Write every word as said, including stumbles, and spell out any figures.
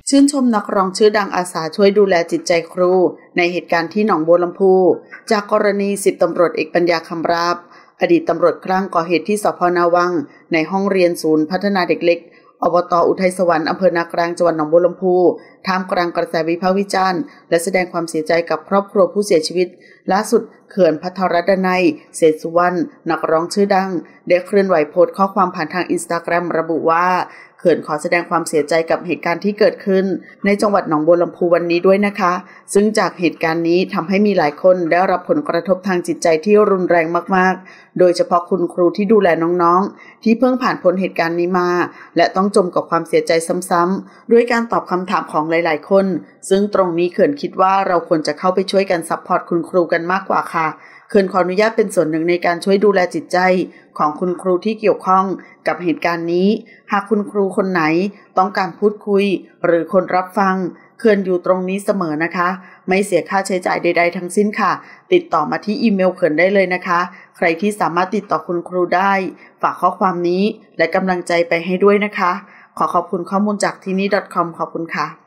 ชื่นชมนักร้องชื่อดังอาสาช่วยดูแลจิตใจครูในเหตุการณ์ที่หนองบัวลำพูจากกรณีสิบตำรวจเอกปัญญาคำราบอดีตตำรวจคลั่งก่อเหตุที่สพนาวังในห้องเรียนศูนย์พัฒนาเด็กเล็กอบต.อุทัยสวรรค์อำเภอนากลางจังหวัดหนองบัวลำพูท่ามกลางกระแสวิพากษ์วิจารณ์และแสดงความเสียใจกับครอบครัวผู้เสียชีวิตล่าสุดเขื่อนภัทรดนัยเศรษฐสุวรรณนักร้องชื่อดังได้เคลื่อนไหวโพสต์ข้อความผ่านทาง Instagram ระบุว่าเขื่อนขอแสดงความเสียใจกับเหตุการณ์ที่เกิดขึ้นในจังหวัดหนองบัวลำพูวันนี้ด้วยนะคะซึ่งจากเหตุการณ์นี้ทำให้มีหลายคนได้รับผลกระทบทางจิตใจที่รุนแรงมากๆโดยเฉพาะคุณครูที่ดูแลน้องๆที่เพิ่งผ่านพ้นเหตุการณ์นี้มาและต้องจมกับความเสียใจซ้ำๆด้วยการตอบคำถามของหลายๆคนซึ่งตรงนี้เขื่อนคิดว่าเราควรจะเข้าไปช่วยกันซัพพอร์ตคุณครูกันมากกว่าค่ะเขื่อนขออนุญาตเป็นส่วนหนึ่งในการช่วยดูแลจิตใจของคุณครูที่เกี่ยวข้องกับเหตุการณ์นี้หากคุณครูคนไหนต้องการพูดคุยหรือคนรับฟังเขื่อนอยู่ตรงนี้เสมอนะคะไม่เสียค่าใช้จ่ายใดๆทั้งสิ้นค่ะติดต่อมาที่อีเมลเขื่อนได้เลยนะคะใครที่สามารถติดต่อคุณครูได้ฝากข้อความนี้และกำลังใจไปให้ด้วยนะคะขอขอบคุณข้อมูลจากที่นี่ .com ขอบคุณค่ะ